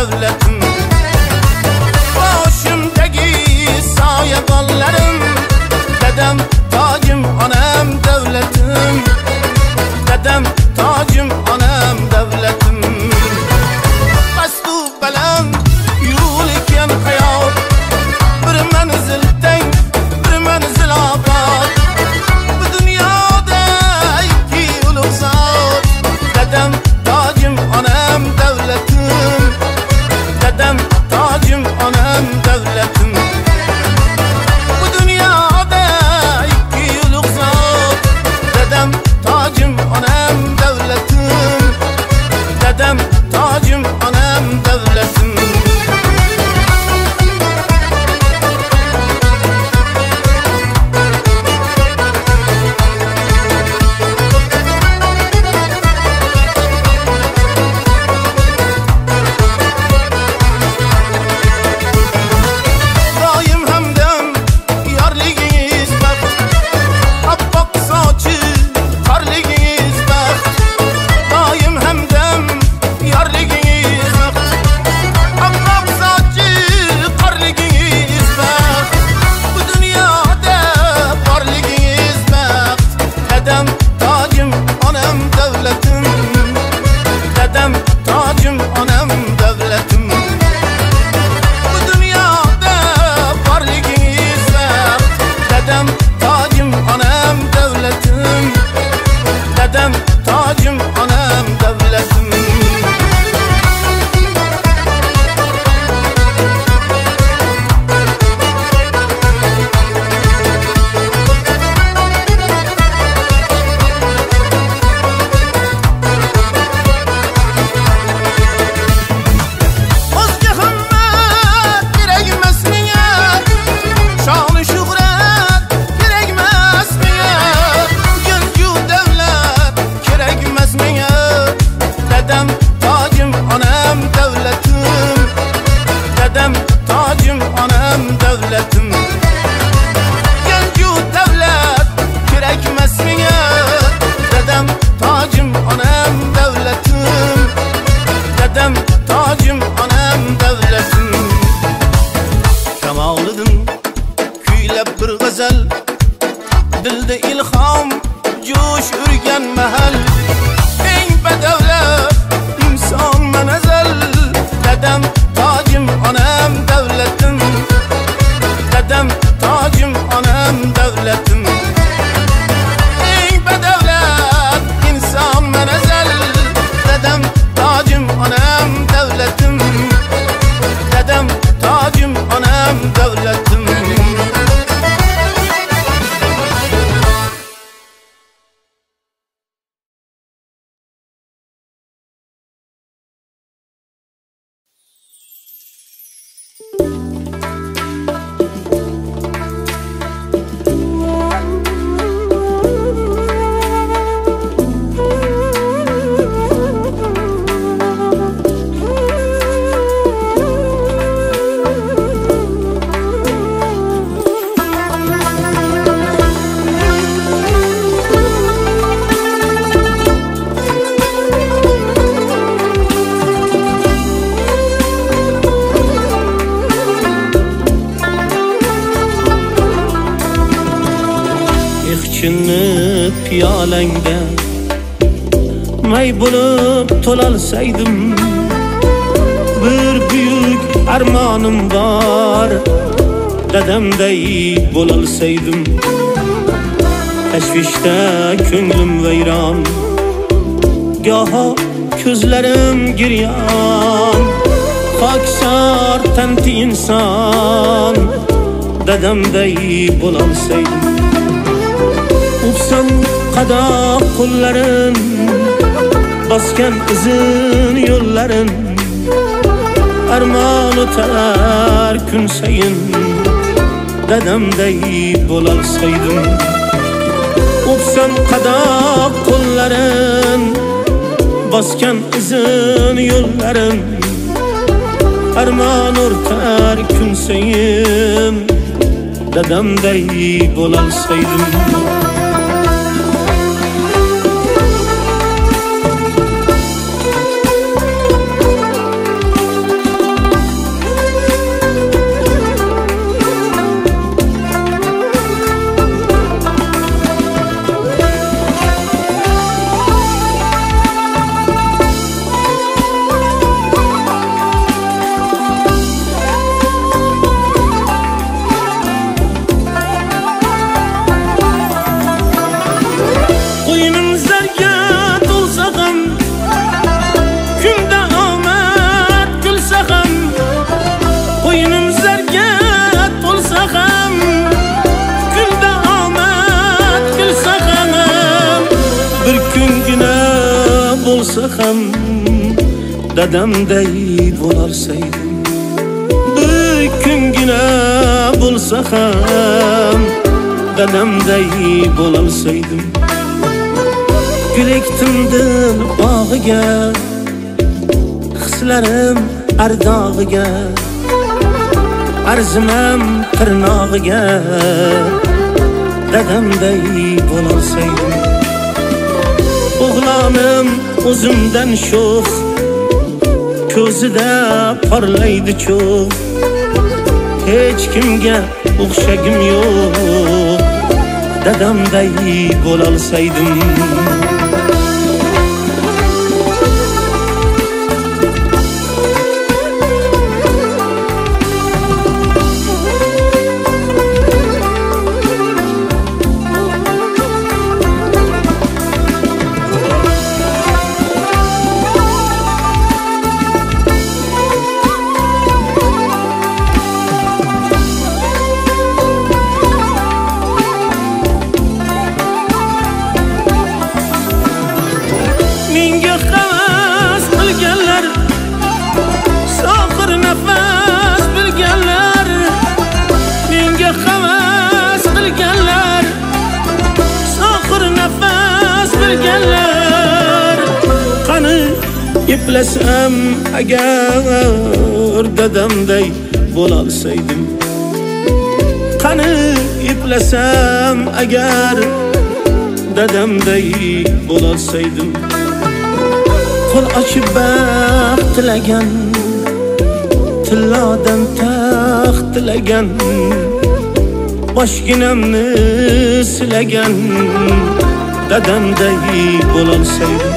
devletim. Başımdaki saye ballarım, dedem tacım anam devletim. Dedem tacım anam devletim. Bestu belem yuliken hayat, bir menzil teng bir menzil abad. Bu dünyada iki uluk zat, dedem tacım anam devletim. Dedem tacım anam devletim. Bu dünyada iki uluk zat, dedem tacım anam devletim. Dedem tacım anam devletim. Dilde ilham joş ürgen mahal, eng bedevlet insan menezel. Dedem tacım anam devletim. Dedem tacım anam devletim. Eng bedevlet insan menezel. Dedem tacım anam devletim. Dedem tacım anam devletim. Piyalangda may bo'lib to'lalsaydim, bir buyuk armonim bor, dadamday bo'lalsaydim. Tashvishda ko'nglim vayron, goho ko'zlarim giryon. Xokisor tanti inson, dadamday bo'lalsaydim. Upsam qadoq qo'llarin, bosgan izin yo'llarin. Armon o'tar kun sayin, dadamday bo'lalsaydim. Upsam qadoq qo'llarin, bosgan izin yo'llarin. Armon o'tar kun sayin, dadamday bo'lalsaydim. dadamday bo'lalsaydim. Bir kungina bo'lsa ham dadamday bo'lalsaydim. Gul ektim dil bog'iga, hislarim ardog'iga, arzimam tirnog'iga dadamday bo'lalsaydim. O'g'lonim o'zimdan sho'x, ko'zida porlaydi cho'g'. Hech kimga o'xshagim yo'q, dadamday bo'lalsaydim. Qani iplasam agar dadamday bo'lalsaydim. Qani iplasam agar dadamday bo'lalsaydim. Qo'l ochib baxt tilagan, tillodan taxt tilagan, boshginamni silagan dadamday bo'lalsaydim.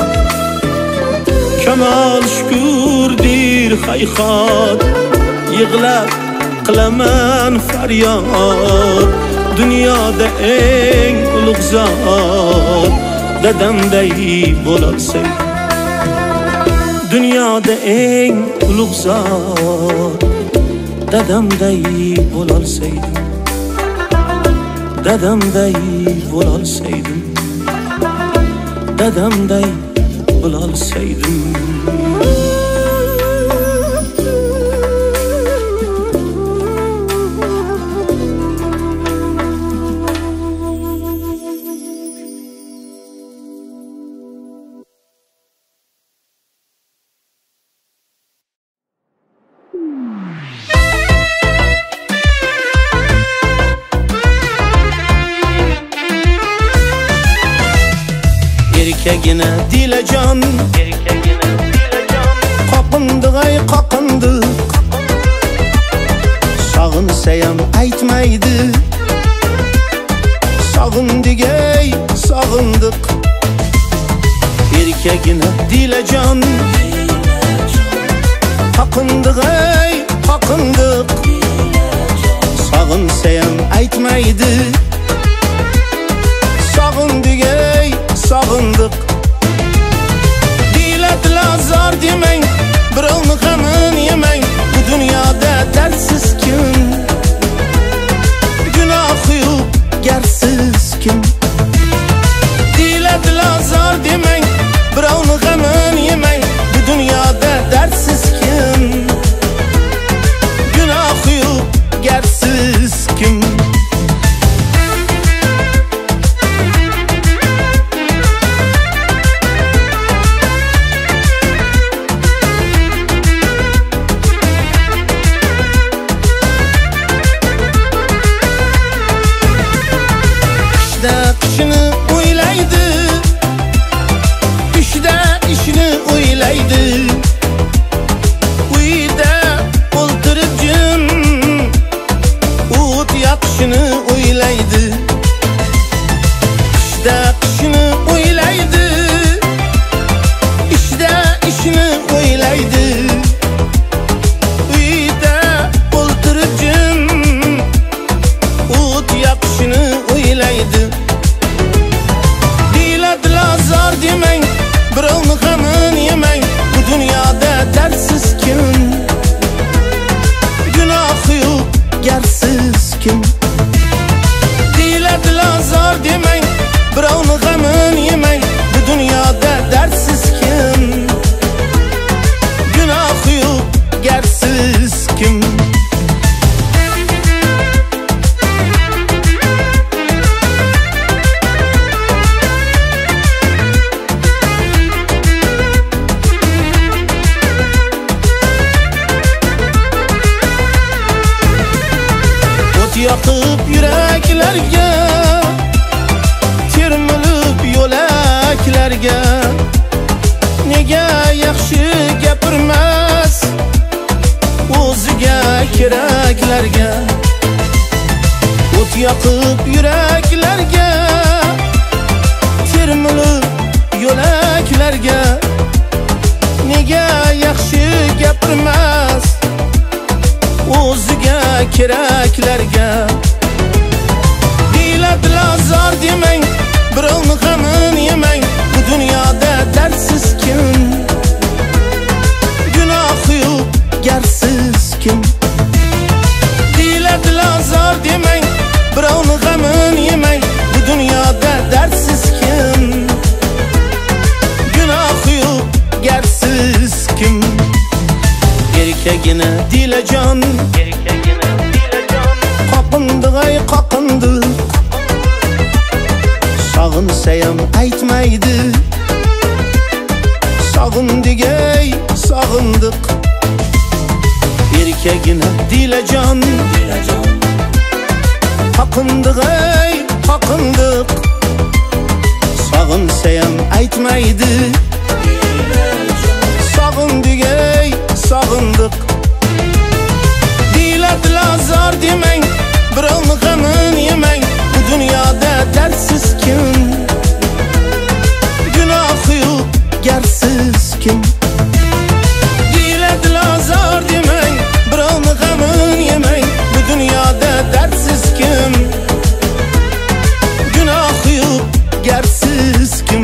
Kamol shukurdir hayhot, yig'lab qilaman faryod. Dunyoda eng ulug' zot dadamday bo'lalsaydim. Dunyoda eng ulug' zot dadamday bo'lalsaydim. Dadamday bo'lalsaydim. Dadamday bo'lalsaydim. Erkagina dilajon, qoqindi g'ay qoqindi. Sog'insayam aytmaydi, sog'indigay sog'indiq. Erkagina dilajon, qoqindi g'ay qoqindiq. Sog'insayam aytmaydi, sog'indigay sog'indiq. Dilatlar zor demang, birovni g'amini yemang. Bu dunyoda dardsiz kim, gunohi yo'q garsiz kim. Dilatlar zor demang, birovni g'amini yemang. Bu dunyoda dardsiz kim, gunohi yo'q garsiz kim. Qishni o'ylaydi, ishda ishni o'ylaydi. Uyda o'ltirib jim o't yoqishni o'ylaydi. Qishda qishni o'ylaydi, ishda ishni o'ylaydi. Uyda o'ltirib jim o't yoqishni o'ylaydi. Zor demang, birovni g'amini yemang. Bu dunyoda dardsiz kim, gunohi yo'q garsiz kim. Dilatlar zor demang, birovni g'amini yemang. Bu dunyoda dardsiz kim, yoqib yuraklarga, termilib yo'laklarga. Nega yaxshi gapirmas o'ziga keraklarga? O't yoqib yuraklarga, termilib yo'laklarga. Nega yaxshi gapirmas o'ziga keraklarga? Deyiladilar zor demang, birovni g'amini yemang. Bu dunyoda dardsiz kim? Gunohi yo'q garsiz kim? Deyiladilar zor demang, birovni g'amini yemang. Bu dunyoda dardsiz kim? Gunohi yo'q garsiz kim? Erkagina dilajon, qoqindi g'ay qoqindi. Sog'insayam aytmaydi, sog'indik ey sog'indiq. Erkagina dilajon, qoqindi g'ay qoqindiq. Sog'insayam aytmaydi, sog'indik ey sog'indiq. Deyiladilar zor demang, birovni g'amini yemang. Bu dunyoda dardsiz kim? Gunohi yo'q garsiz kim? Deyiladilar zor demang, birovni g'amini yemang. Bu dunyoda dardsiz kim? Gunohi yo'q garsiz kim?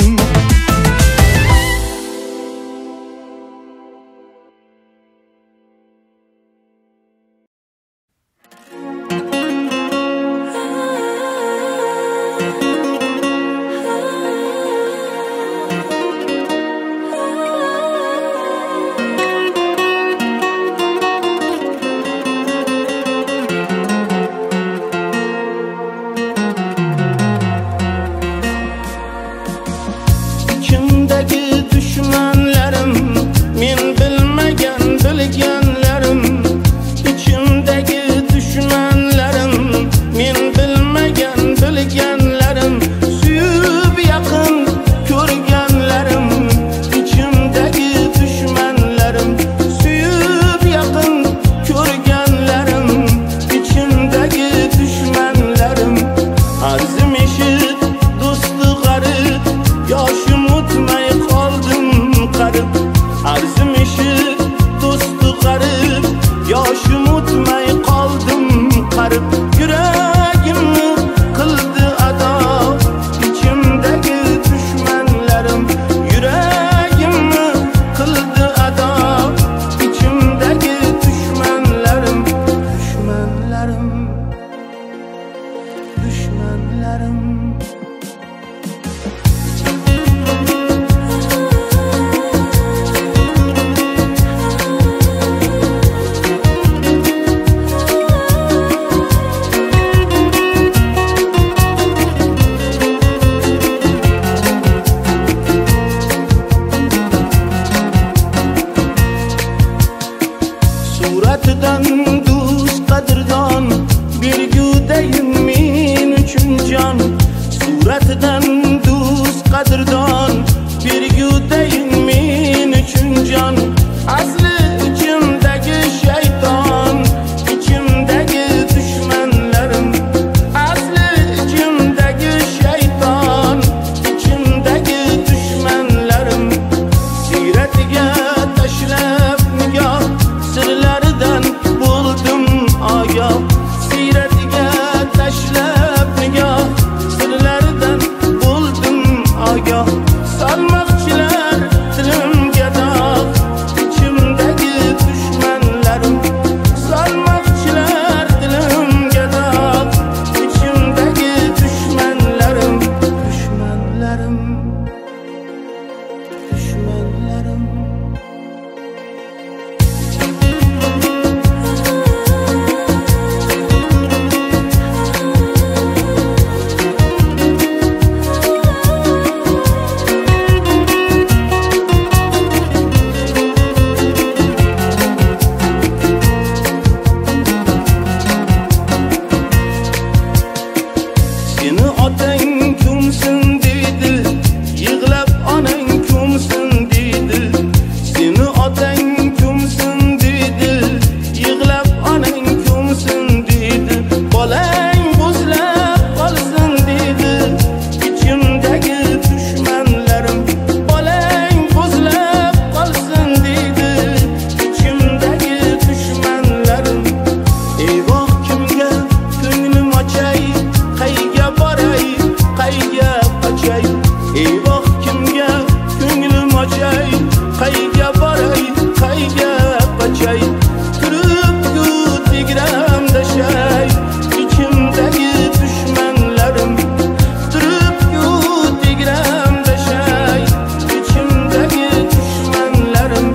digremde şey içimdeki düşmanlarım durup yut digremde şey içimdeki düşmanlarım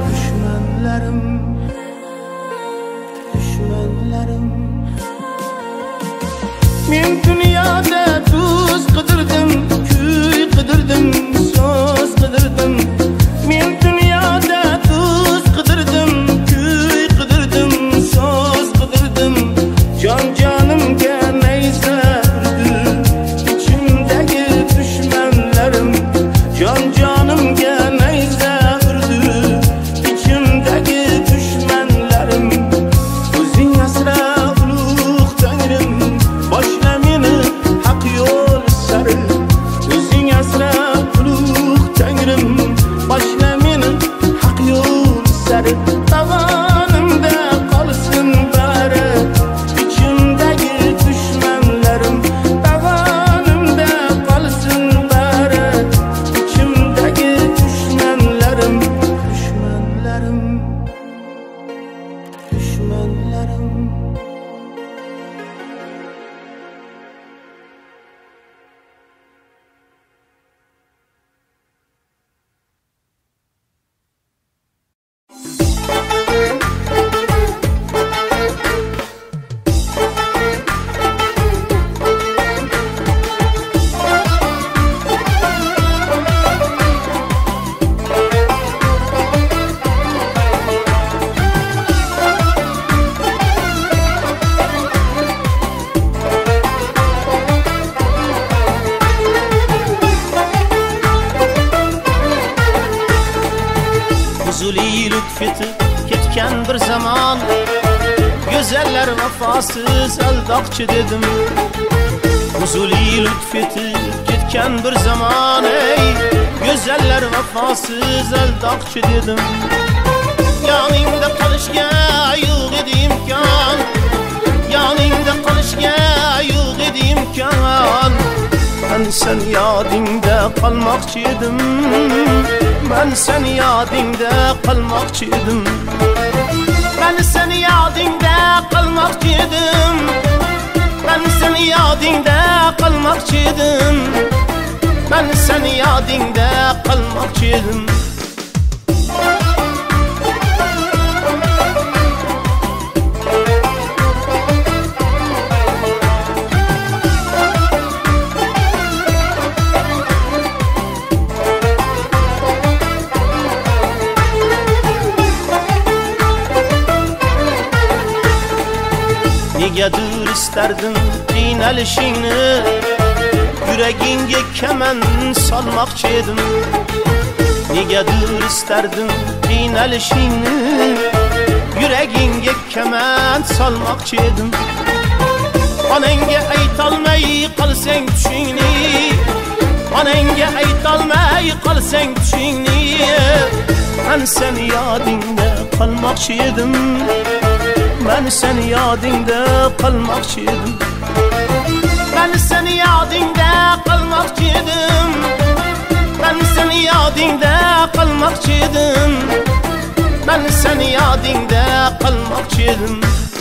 men dünyada tuz kıdırdım küy kıdırdım söz kıdırdım men dünyada tuz kıdırdım küy kıdırdım söz kıdırdım can canımga neyse ürdü içimdeki düşmanlarım can canımga neyse ürdü içimdeki düşmanlarım o'zing asra ulug' tangrim boshla meni haq yo'l sari o'zing asra ulug' tangrim boshla meni haq yo'l sari tavanimda qolsin bari ichimdagi dushmanlarim tavanimda qolsin bari ichimdagi dushmanlarim Huzuli lütfetib ketgan bir zaman Güzeller vefasız aldoqchi dedim Huzuli lütfetib ketgan bir zaman ey Güzeller vefasız aldoqchi dedim Yoningda qolishga yo'q edi imkon Yoningda qolishga yo'q edi imkon Ben sen yodingda qolmoqchi edim Ben sen yodingda qolmoqchi edim Ben sen yodingda qolmoqchi edim Ben sen yodingda qolmoqchi edim Ben sen yodingda qolmoqchi edim Negadir isterdim qiynalishingni Yuragingga kaman solmoqchi edim Negadir isterdim qiynalishingni Yuragingga kaman solmoqchi edim Onangga aytolmay qolsang tushingni Onangga aytolmay qolsang tushingni Men sen yodingda qolmoqchi edim Ben sen yodingda qolmoqchi edim Ben sen yodingda qolmoqchi edim Ben sen yodingda qolmoqchi edim Ben sen yodingda qolmoqchi edim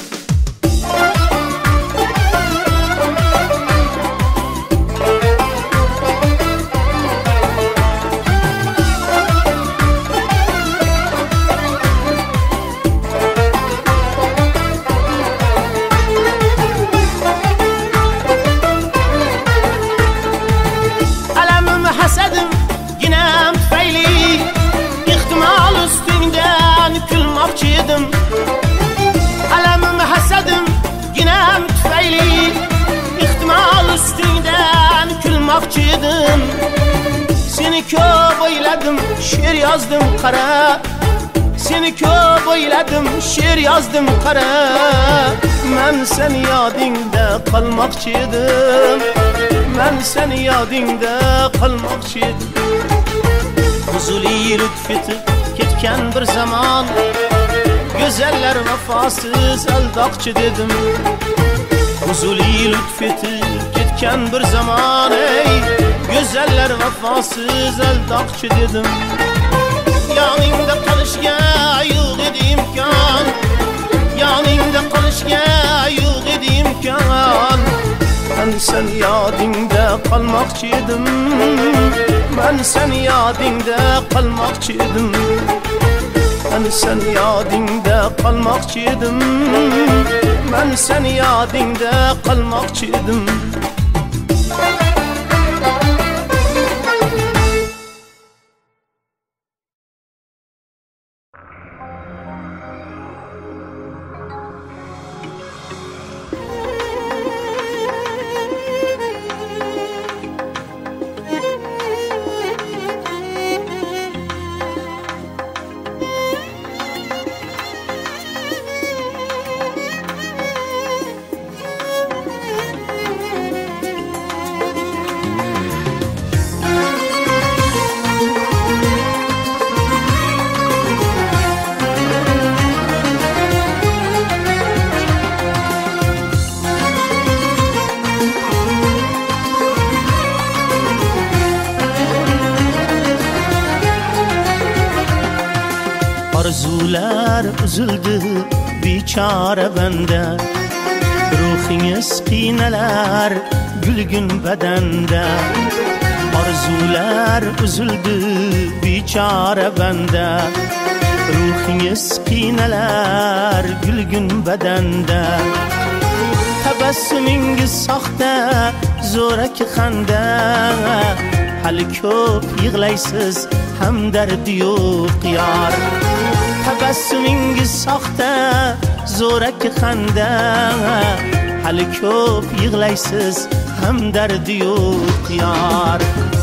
Alamim hasadim ginem tufayli ihtimal üstünden kulmoqchi edim Seni ko'p o'yladim she'r yozdim qara Seni ko'p o'yladim she'r yozdim qara Men sen yodingda qolmoqchi edim Men sen yodingda qolmoqchi edim Huzuli lütfetib ketgan bir zaman Güzeller vefasız aldoqchi dedim Huzuli lütfetib ketgan bir zaman ey Güzeller vefasız aldoqchi dedim Yoningda qolishga yo'q edi imkon Yoningda qolish Men sen yadingda qalmoqchi edim, men sen yadingda qalmoqchi edim, men sen yadingda qalmoqchi edim, men sen yadingda qalmoqchi edim. Arzular üzüldü biçare bende, ruhingiz qiynalar gülgün bedende. Arzular üzüldü biçare bende, ruhingiz qiynalar gülgün bedende. Tebessümüngiz saxta zo'raki xanda, hali ko'p yig'laysiz hamdardi yo'q yar. Tebessümüngiz saxta zo'raki xanda, hali ko'p yig'laysiz hamdardi yo'q yar.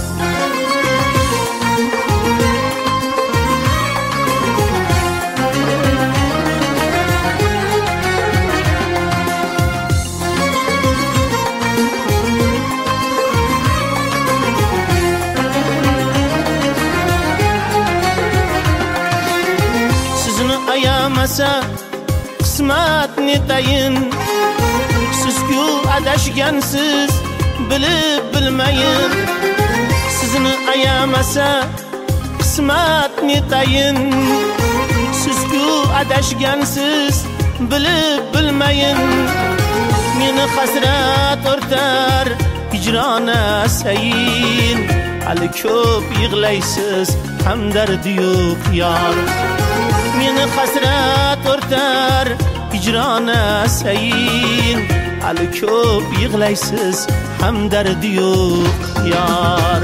Ayamasa qismatni tayin, siz-ku adashgansiz bilib bilmayin. Sizni ayamasa qismatni tayin, siz-ku adashgansiz bilib bilmayin. Meni hasrat o'rtar hijrona sayin, hali ko'p yig'laysiz hamdardi yo'q yor. Meni hasrat o'rtar hijrona sayin, hali ko'p yig'laysiz hamdardi yo'q yor.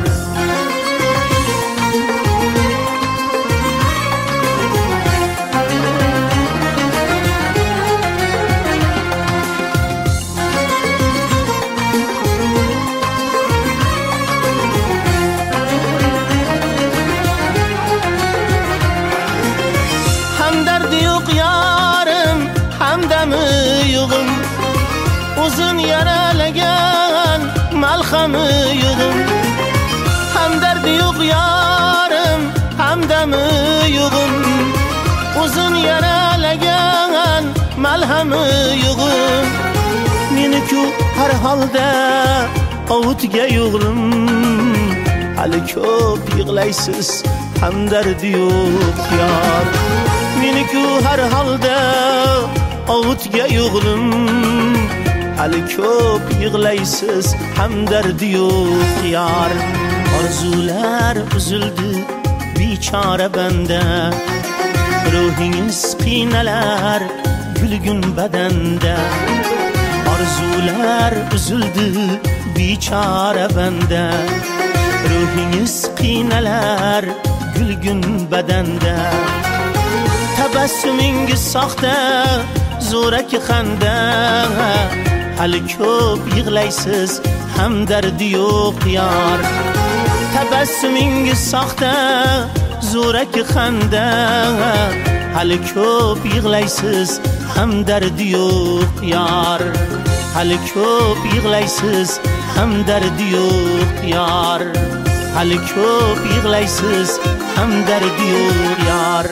Uzun yaralagan malhami yo'g'im, hamdardi yo'q yorim, hamdami yo'g'im. Uzun yaralagan malhami yo'g'im. Meni-ku har holda ovutga yo'g'lim, hali ko'p yig'laysiz hamdardi yo'q yor. Meni-ku har holda ovutga yo'g'lim, hali ko'p yig'laysiz hamdardi yo'q yor. Orzular uzildi bichora banda, ruhingiz qiynalar gulgun badanda. Orzular uzildi bichora banda, ruhingiz qiynalar gulgun badanda. Tebessümüngiz saxta zo'raki xanda, hali ko'p yig'laysiz hamdardi yo'q yor. Tebessümüngiz saxta zo'raki xanda, hali ko'p yig'laysiz hamdardi yo'q yor. Hali ko'p yig'laysiz hamdardi yo'q yor. Hali ko'p yig'laysiz hamdardi yo'q yor.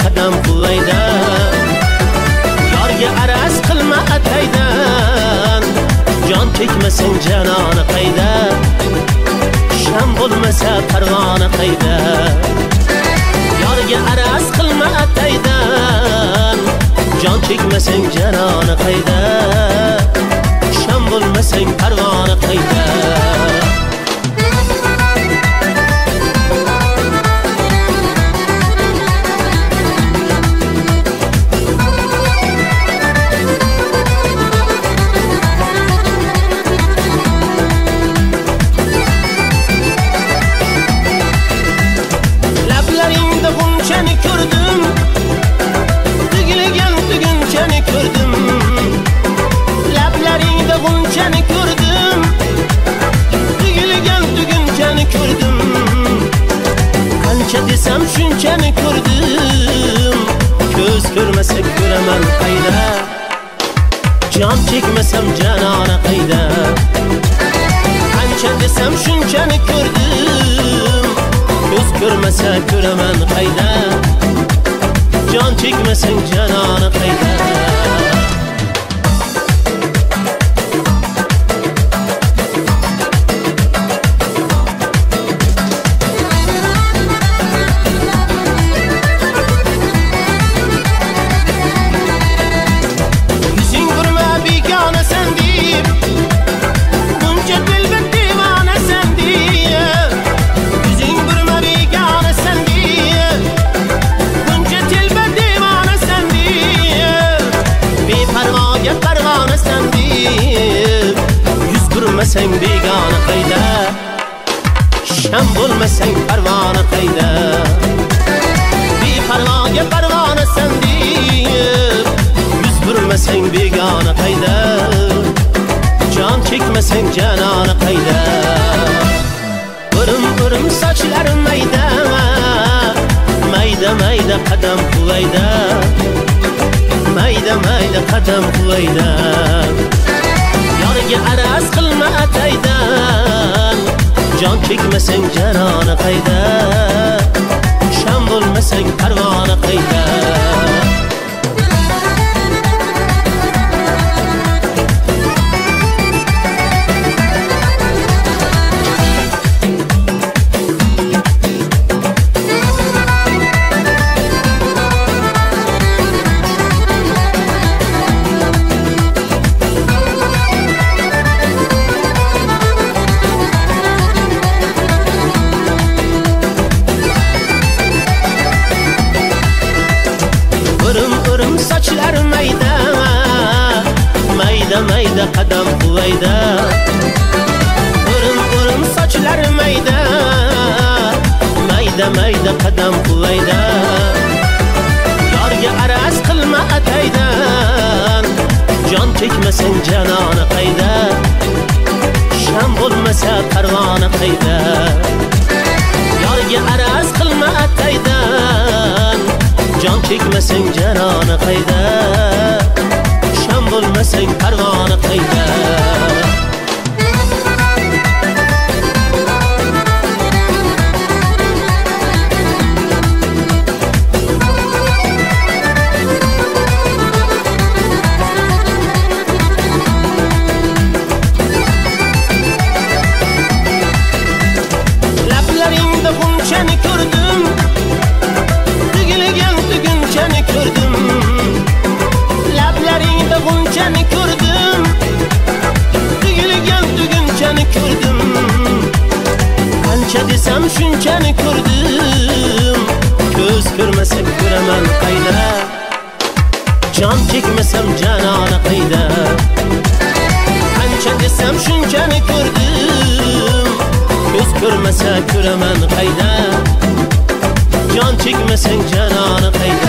qadam qo'yda yorga araz qilma ataydan jon chekmasang janoni qayda sham bo'lmasa parvona qayda yorga araz qilma ataydan jon chekmasang janoni qayda sham bo'lmasang parvona qayda desam shunchani ko'rdim ko'z ko'rmasa ko'raman qayda jon chekmasam janona qayda qancha desam shunchani ko'rdim ko'z ko'rmasa ko'raman qayda jon chekmasang janona qayda sen begona qayda sham bo'lmasang parvona qayda beparvoga parvona san deb yuz burmasang begona qayda jon chekmasang janona qayda o'rim sochlarim mayda mayda mayda qadam quvayda mayda mayda qadam quvayda yorga araz qilma ataydan jon chekmasang janona qayda sham bo'lmasang parvona qayda sochlarim mayda mayda mayda qadam quvayda o'rim sochlarim mayda mayda mayda qadam quvayda yorga araz qilma ataydan jon chekmasang janona qayda sham bo'lmasa parvona qayda yorga araz qilma ataydan jon chekmasang janona qayda sham bo'lmasang parvona qayda lablaringda g'unchani ko'rdim lablaringda g'unchani ko'rdim tugilgan tugunchani ko'rdim qancha desam shunchani ko'rdim ko'z ko'rmasa ko'raman qayda jon chekmasam janona qayda qancha desam shunchani ko'rdim ko'z ko'rmasa ko'raman qayda jon chekmasang janona qayda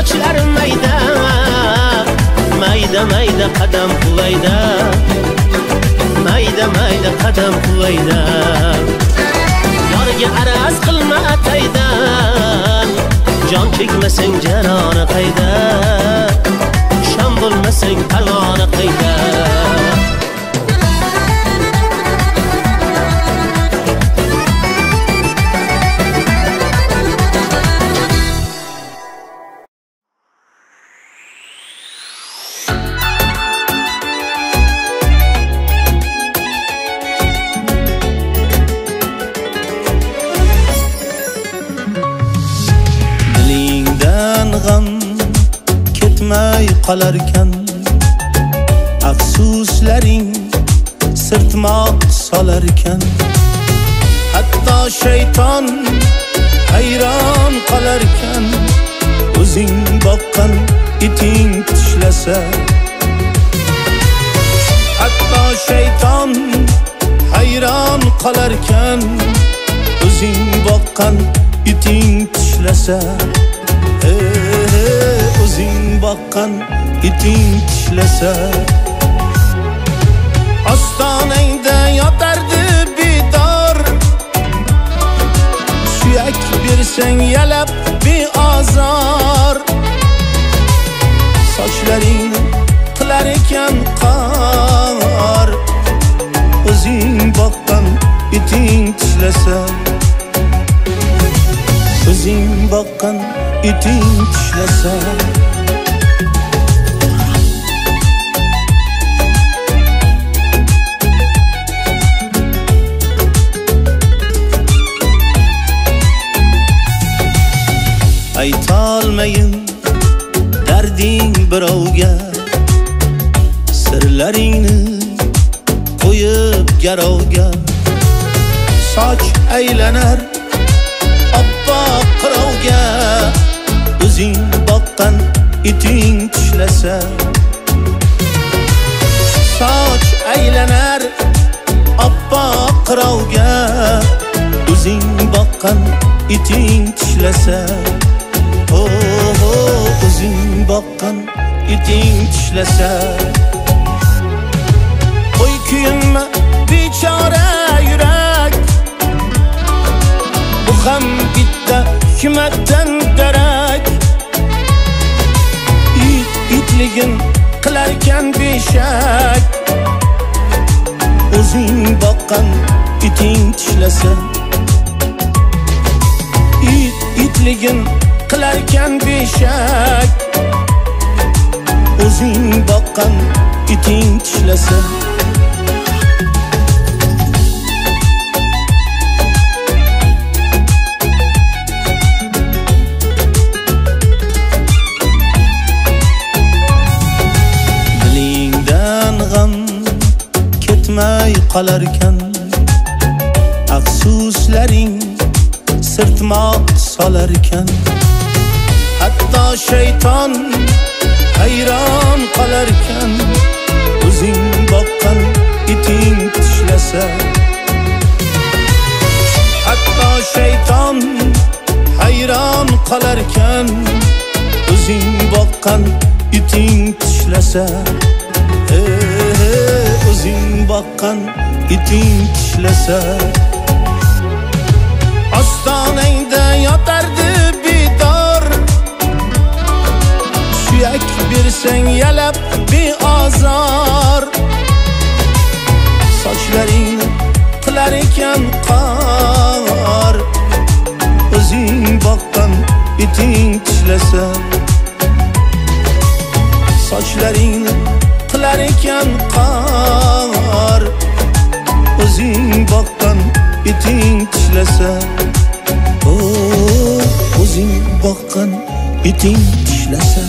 sochlarim mayda mayda mayda qadam quvayda mayda mayda qadam quvayda yorga araz qilma ataydan jon chekmasang jaroni qayda sham bo'lmasang parvona qayda qolarkan afsuslaring sirtmoq solarkan hatto shayton hayron qolarkan o'zing boqqan iting tishlasa hatto shayton hayron qolarkan o'zing boqqan iting tishlasa o'zing boqqan iting tishlasa ostonangda yotardi bidor suyak bersang yalab beozor sochlaringni qilar ekan qor o'zing boqqan iting tishlasa o'zing boqqan iting tishlasa aytolmayin darding birovga sirlaringni qo'yib garovga soch aylanar oppoq qirovga o'zing boqqan iting tishlasa soch aylanar oppoq qirovga o'zing boqqan iting tishlasa o'zing boqqan iting tishlasa qo'y kuyinma bechora yurak bu ham bitta hikmatdan darak itligin qilarkan beshak o'zing boqqan iting tishlasa itligin qilarkan beshak o'zing boqqan iting tishlasa dilingdan g'am ketmay qolarkan afsuslaring sirtmoq solarkan hatto shayton hayron qolarkan o'zing boqqan iting tishlasa hatto shayton hayron qolarkan o'zing boqqan iting tishlasa o'zing boqqan iting tishlasa ostonangda yotardi bidor suyak bersang yalab beozor sochlaringni qilar ekan qor o'zing boqqan iting tishlasa sochlaringni qilar ekan qor o'zing boqqan iting tishlasa o'zing boqqan iting tishlasa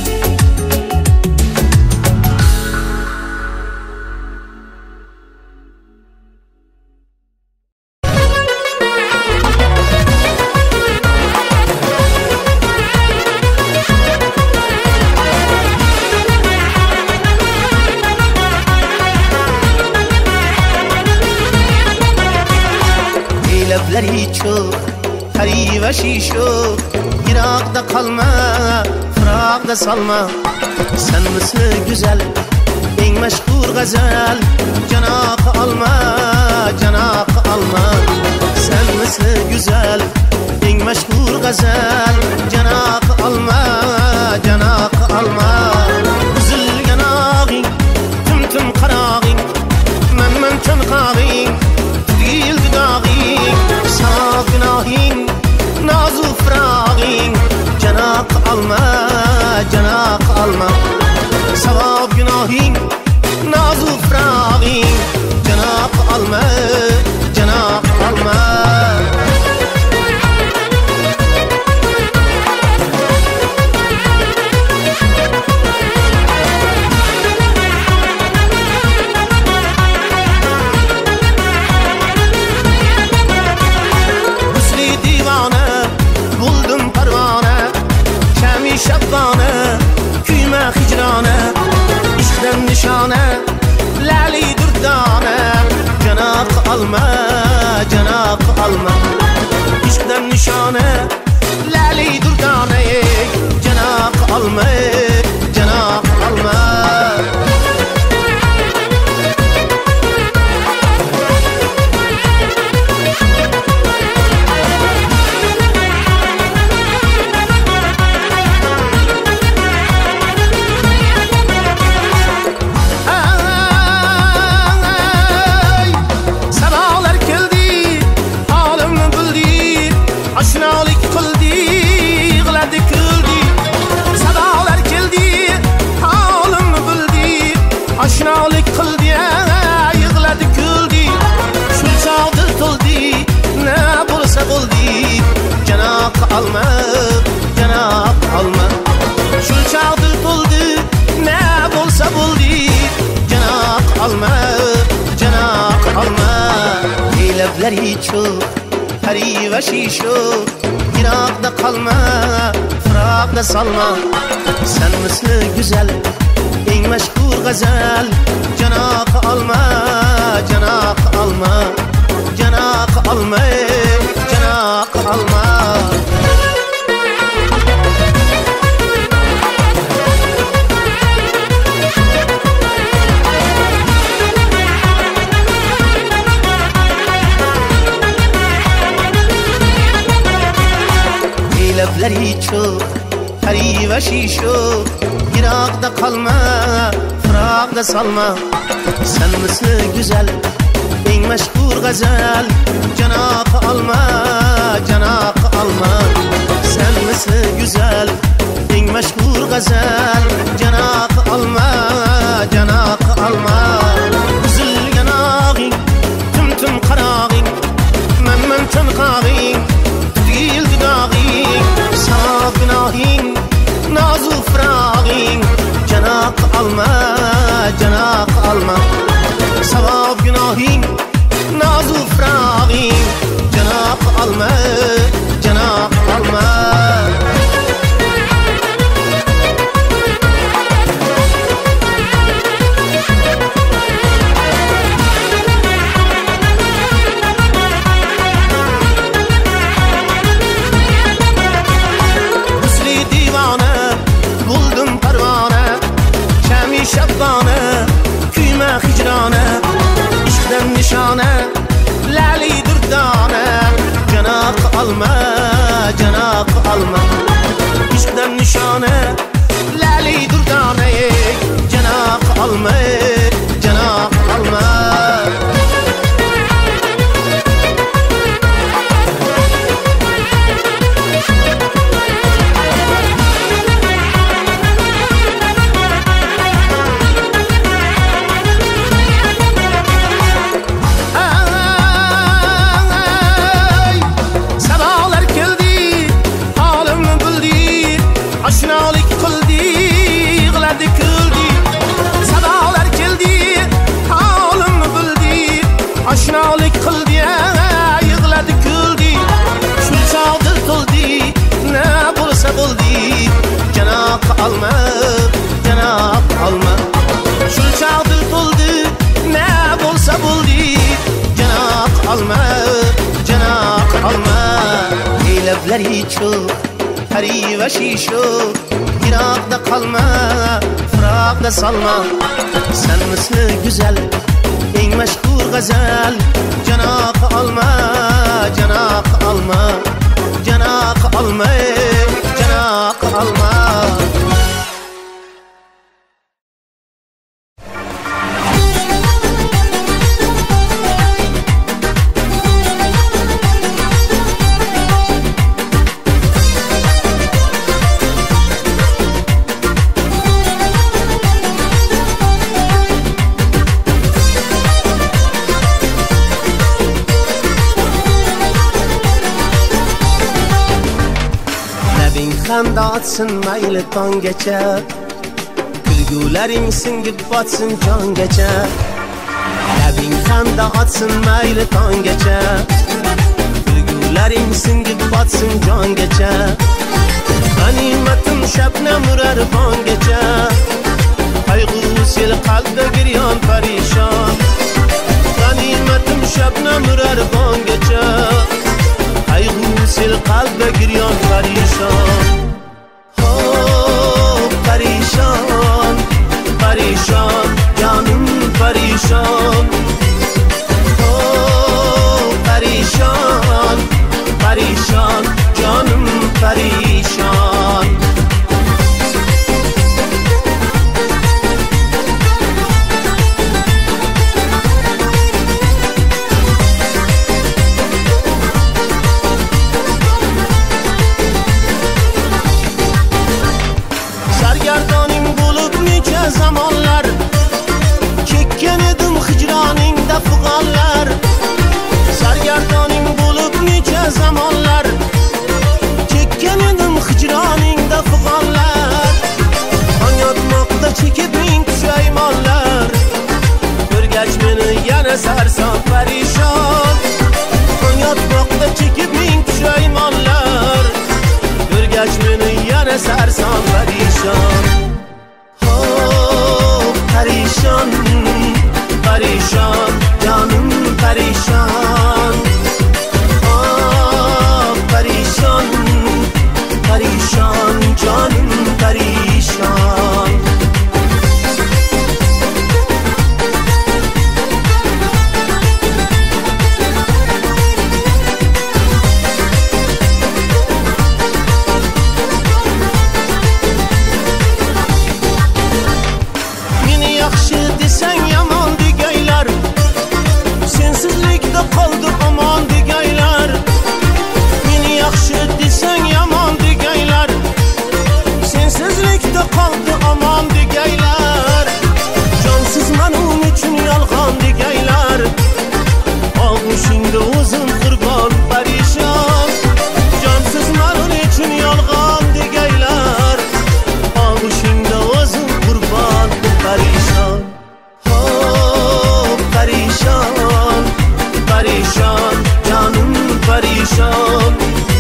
labları çok hariva şişo Irak'da kalma fıraqda salma. Sen misli güzel, eng mashhur g'azal. Janoq olma, janoq olma. Sen misli güzel, eng mashhur g'azal. Janoq olma, janoq olma. Uzilgan og'ing, tim qarog'ing, men chanqog'ing, tugil dudog'ing, sog' gunohing, nozu firog'ing. Janoq olma, janoq olma. Savob gunohing, nozu firog'ing. Janoq olma, janoq olma. Shabbona, kuyma hijrona, ishqdan nishona, lali durdona. Janoq olma, janoq olma. Ishqdan nishona, lali durdona. Janoq olma, janoq olma. Oshnolik qildi, yig'ladi kuldi. Shul chog'da to'ldi, na bo'lsa bo'ldi. Janoq olma, janoq olma. Shul chog'da to'ldi, na bo'lsa bo'ldi. Janoq olma, janoq olma. Lablari cho'q, hariva shisho, yiroqda qolma, firoqda solma. Sen misli güzel, eng mashhur g'azal. Janoq olma, janoq olma. Janoq olma, janoq olma. Lablari cho'q, hariva shisho, yiroqda qolma, firoqda solma. Sen misli güzel, eng mashhur g'azal. Janoq olma, janoq olma. Sen misli güzel, eng mashhur g'azal. Janoq olma, janoq olma. Uzilgan og'ing, tim qarog'ing, men chanqog'ing, tugil dudog'ing, sog' gunohing, nozu firog'ing. Janoq olma, janoq olma. Savob gunohing, nozu firog'ing. Janoq olma, janoq olma. Shabbona, kuyma hijrona, ishqdan nishona, lali durdona. Janoq olma, janoq olma. Ishqdan nishona, lali durdona. Janoq olma, janoq olma. Oshnolik qildi, yig'ladi kuldi. Sadolar keldi, holimni bildi. Oshnolik qildi, yig'ladi kuldi. Shul chog'da to'ldi, na bo'lsa bo'ldi. Janoq olma, janoq olma. Shul chog'da to'ldi, na bo'lsa bo'ldi. Janoq olma, janoq olma. Lablari cho'q, hariva shisho, Yiroqda qolma, firoqda solma. Sen misli güzel, eng mashhur g'azal. Janoq olma, janoq olma, janoq olma, janoq olma. Xanda atsın mayli tongacha, kulgularing singib botsin jongacha. Labing xanda atsın mayli tongacha, kulgularing singib botsin jongacha. G'animatim shabnam urar bongacha, qayg'u sel qalbda giryon parishon. G'animatim shabnam urar bongacha, qayg'u sel qalbda giryon parishon. Parişan, parişan, canım parişan. Oh, parişan, parişan, canım parişan. Sargardoning bo'lib necha zamonlar, chekkan edim hijroningda fig'onlar. Sargardoning bo'lib necha zamonlar, chekkan edim hijroningda fig'onlar. Qon yotmoqda chekib ming pushaymonlar, ko'rgach meni yana sarson parishon. Qon yotmoqda chekib ming pushaymonlar, ko'rgach meni yana sarson parishon. Oh, parishon, parishon, canım parishon. Oh, parishon, parishon, canım parishon. Qoldi omon degaylar, meni yaxshi desang yomon degaylar. Sensizlikda qoldi omon degaylar, jonsiz men uchun yolg'on degaylar. Og'ushingda o'zim qurbon parishon, jonsiz men uchun yolg'on degaylar. Og'ushingda o'zim qurbon parishon. Oh, parishon, parişan, canım parişan.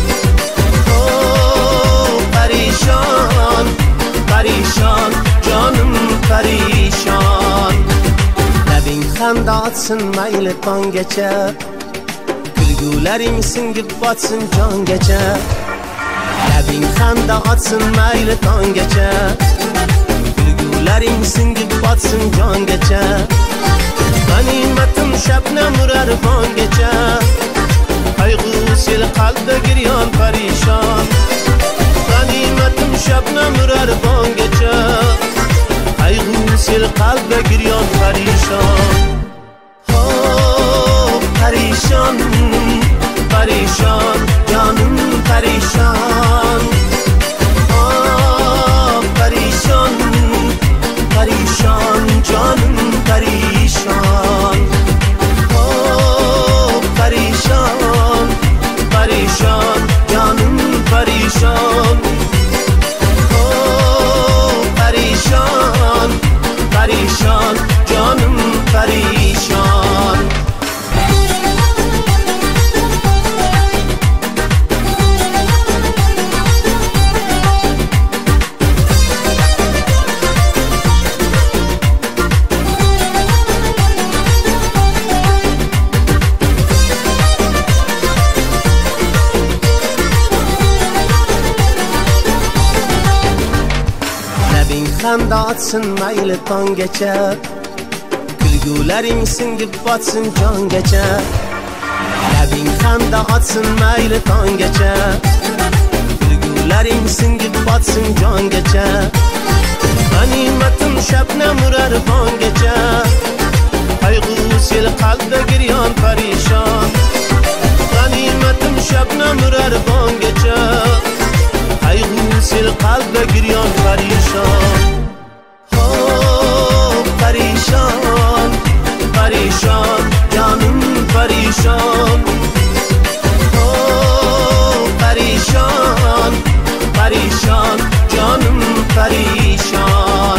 Oh, parişan, parişan, canım parişan. Labing xanda atsın mayli tongacha, kulgularing singib botsin jongacha. Labing xanda atsın mayli tongacha, kulgularing singib botsin jongacha. G'animatim shabnam urar bongacha, qayg'u sel qalbda giryon parishon. G'animatim shabnam urar bongacha, qayg'u sel qalbda giryon parishon. Oh, parishon, parishon, canım parishon. Oh, parishon, parishon, canım parishon. Oh, parishon, parishon, canım parishon. Oh, parishon, parishon, canım parishon. xanda atsın mayli tongacha, kulgularing singib botsin jongacha. Labing xanda atsın mayli tongacha, kulgularing singib botsin jongacha. G'animatim shabnam urar bongacha, qayg'u sel qalbda giryon parishon. G'animatim shabnam urar bongacha, qayg'u sel qalbda giryon parishon. Oh parishon, parishon, jonim parishon. Oh parishon, parishon, jonim parishon.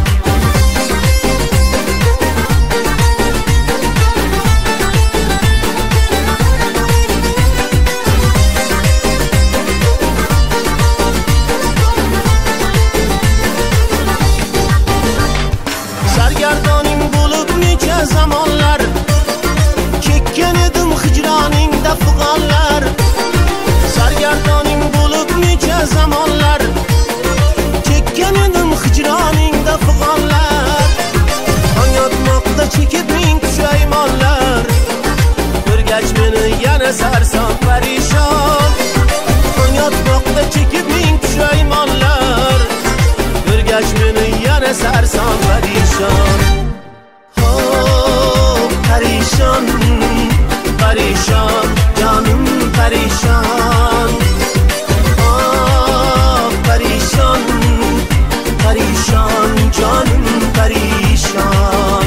Sargardoning bo'lib necha zamonlar, chekkan edim hijroningda fig'onlar. Sargardoning bo'lib necha zamonlar, chekkan edim hijroningda fig'onlar. Tong yotmoqda chekib ming pushaymonlar, ko'rgach meni yana sarson parishon. Tong yotmoqda chekib ming pushaymonlar, ko'rgach meni yana sarson parishon. Oh parishon, parishon, jonim parishon. Oh parishon, parishon, jonim parishon.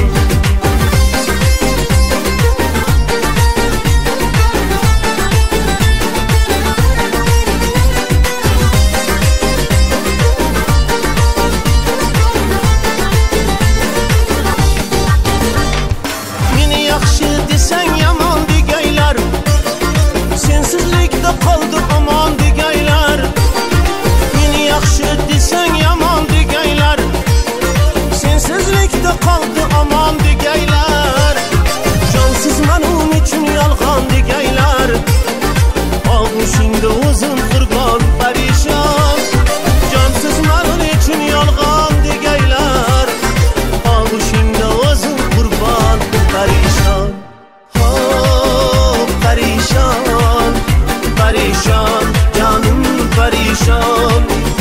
Meni yaxshi desang yomon degaylar, sensizlikda qoldi omon degaylar. Meni yaxshi desang yomon degaylar, sensizlikda qoldi omon degaylar. Jonsiz men uchun yolg'on degaylar, og'ushingda o'zim qurbon parishon. Jonsiz men uchun yolg'on degaylar, og'ushingda o'zim qurbon parishon. Oh parishon, parishon, jonim parishon.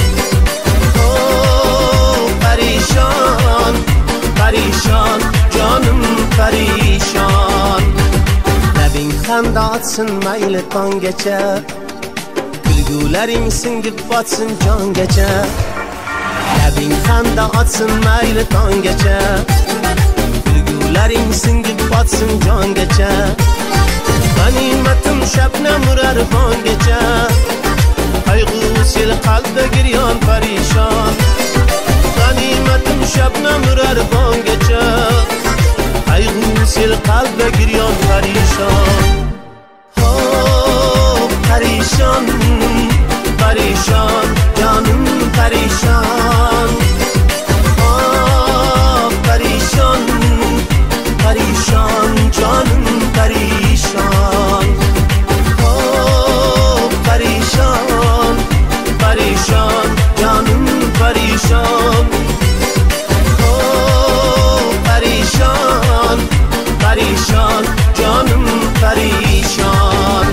Oh parishon, parishon, jonim parishon. Labing xanda atsın mayli tongacha, kulgularing singib botsin jongacha. Labing xanda atsın mayli tongacha, kulgularing singib botsin jongacha. G'animatim shabnam urar bongacha, qayg'u sel qalbda giryon parishon. G'animatim shabnam urar bongacha, qayg'u sel qalbda giryon parishon. Oh parishon, parishon, jonim parishon. Oh parishon, parishon, jonim parishon. Oh parishon, parishon, jonim parishon. Oh parishon, parishon, jonim parishon.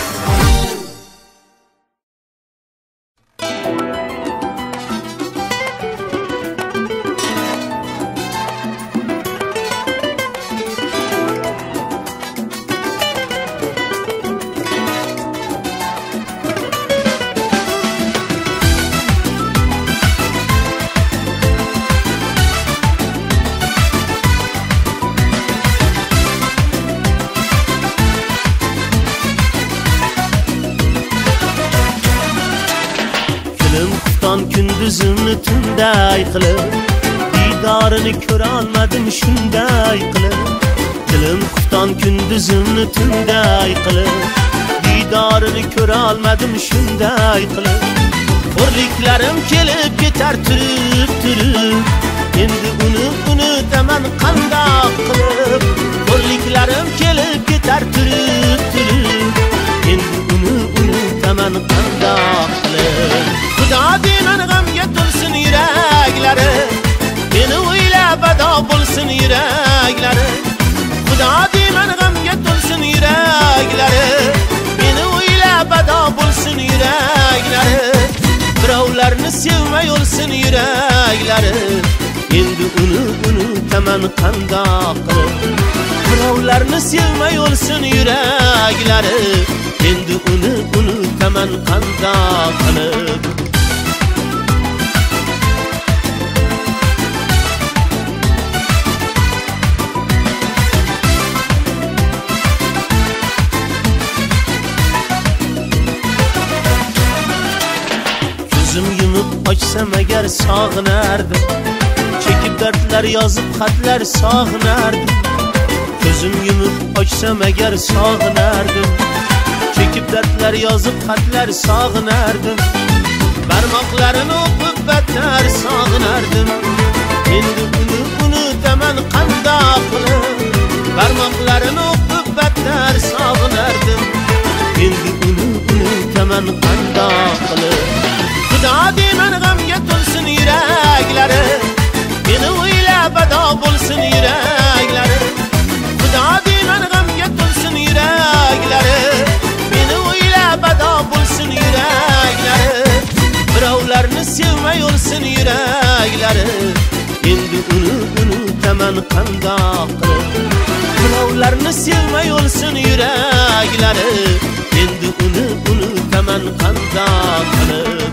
Kunduzimni tunday qilib, didorini ko'ra olmadim shunday qilib. Dilim qufton kunduzimni tunday qilib, didorini ko'ra olmadim shunday qilib. Xo'rliklarim kelib ketar turib turib, endi uni unutaman qandoq qilib. Xo'rliklarim kelib ketar turib turib, endi uni unutaman qandoq qilib. Xudo deman g'amga to'lsin yuraklari, bo'lsin yuraklari. Xudo deyman g'amga to'lsin yuraklari. Meni o'ylab ado bo'lsin yuraklari. Birovlarni sevmay o'lsin yuraklari. Endi uni unutaman qandoq qilib. Birovlarni sevmay o'lsin yuraklari. Endi uni unutaman qandoq qilib. Ko'zim yumib ochsam agar sog'inardim. Chekib dardlar yozib xatlar sog'inardim. Ko'zim yumib ochsam agar sog'inardim. Chekib dardlar yozib xatlar sog'inardim. Barmoqlarini o'pib battar sog'inardim. Endi uni unutaman qandoq qilib. Barmoqlarini o'pib battar sog'inardim. Endi uni unutaman qandoq qilib. Xudo deyman g'amga to'lsin yuraklari. Meni o'ylab ado bo'lsin yuraklari. Xudo deyman g'amga to'lsin yuraklari. Meni o'ylab ado bo'lsin yuraklari. Birovlarni sevmay o'lsin yuraklari. Endi uni unutaman qandoq qilib. Birovlarni sevmay o'lsin yuraklari. Endi uni unutaman qandoq qilib.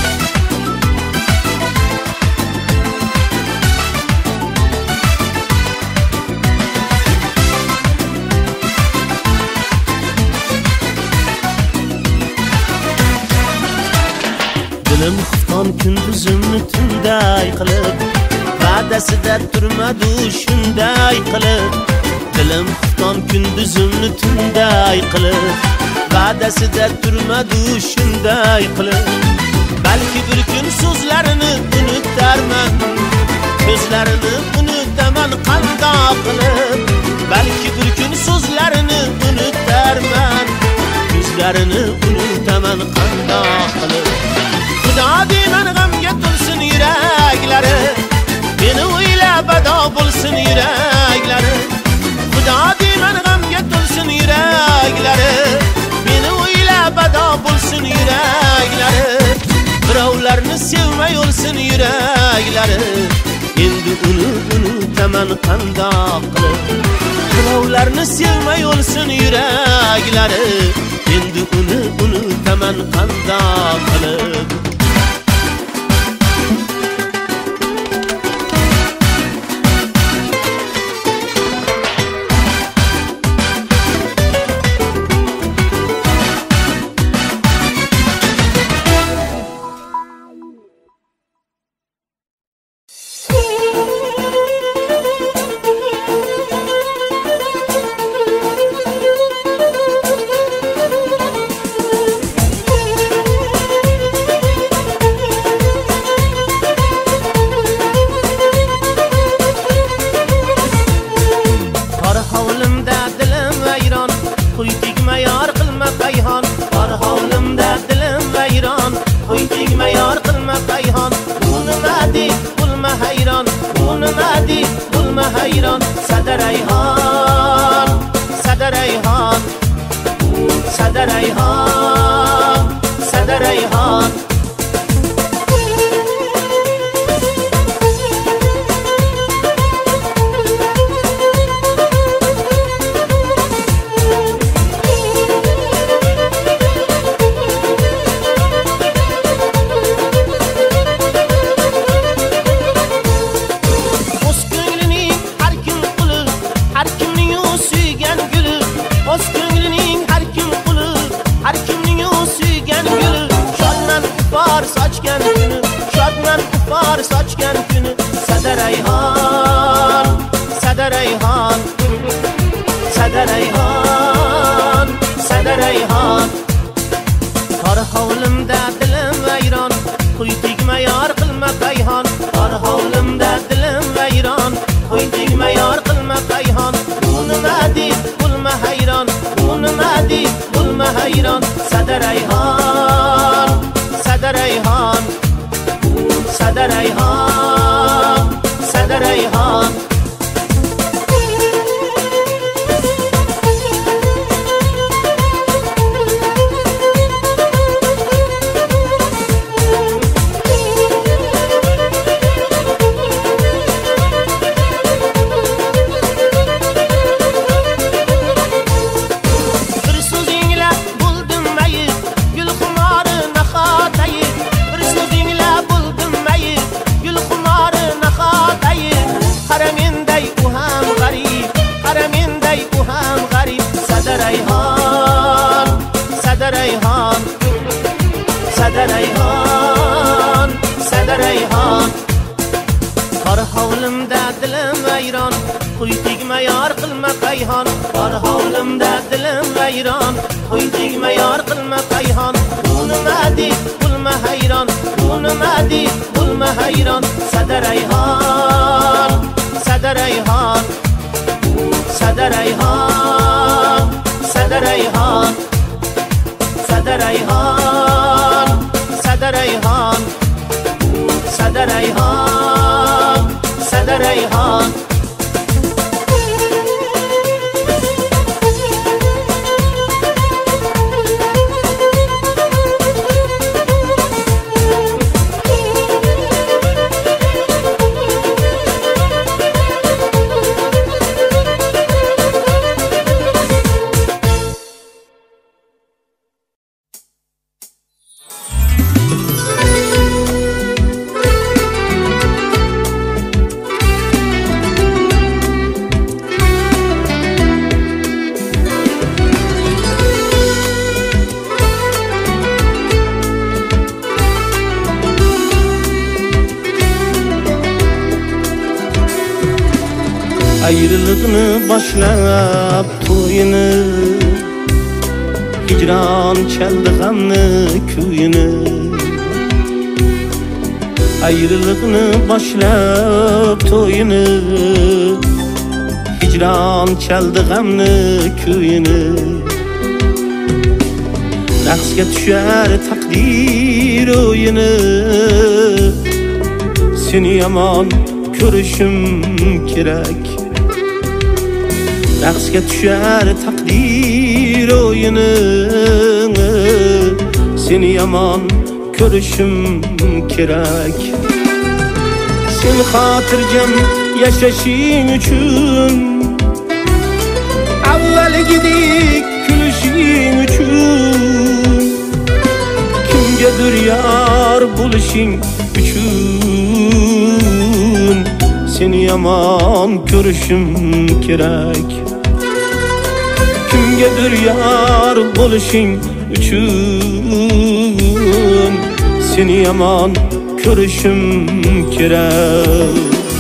Dilim xufton kunduzimni tunday qilib. Va'dasida turmadi shunday qilib. Dilim xufton kunduzimni tunday qilib. Va'dasida turmadi shunday qilib. Balki bir kun so'zlarini unutarman. Ko'zlarini unutaman qandoq qilib. Balki bir kun so'zlarini unutarman. Ko'zlarini unutaman qandoq qilib. Xudo deyman g'amga to'lsin yuraklari. Meni o'ylab ado bo'lsin yuraklari. Xudo deyman g'amga to'lsin yuraklari. Meni o'ylab ado bo'lsin yuraklari. Birovlarni sevmay o'lsin yuraklari. Endi uni unutaman qandoq qilib. Birovlarni sevmay o'lsin yuraklari. Endi uni unutaman qandoq qilib. Har holimda dilim vayron, Qo'y tegma yor qilma payhon. Bor holimda dilim vayron, Qo'y tegma yor qilma payhon. Bu nima deb bo'lma hayron, bu nima deb bo'lma hayron. Sadarayhon, sadarayhon, sadarayhon, sadarayhon, sadarayhon, sadarayhon, sadarayhon, sadarayhon. Ayrılıqni boshlab to'yini, hijron chaldi g'amni kuyini. Ayrılıqni boshlab to'yini, hijron chaldi g'amni kuyini. Raqsga tushar taqdir o'yini, seni yomon ko'rishim kerak. Raqsga tushar taqdir o'yini, seni yomon ko'rishim kerak. Sen xotirjam yashashing uchun, avvalgidek kulishing uchun, kimgadir yor bo'lishing uchun, seni yomon ko'rishim kerak. Kimgadir yor bo'lishing uchun, seni yomon ko'rishim kerak.